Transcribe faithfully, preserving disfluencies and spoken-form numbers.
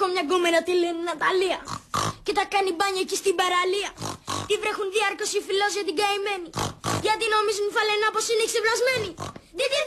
Έχω μια γκόμενα, τη λένε Ναταλία. Και τα κάνει μπάνιο εκεί στην παραλία. Τη βρέχουν διάρκως οι φιλός για την καημένη. Γιατί νομίζουν φαλενά πως είναι ξεπλασμένη. Δεν τη